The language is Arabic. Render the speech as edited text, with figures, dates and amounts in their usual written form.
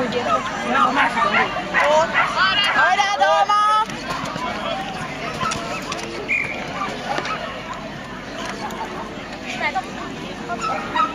边的，然后卖10公里。回答对了吗？买到。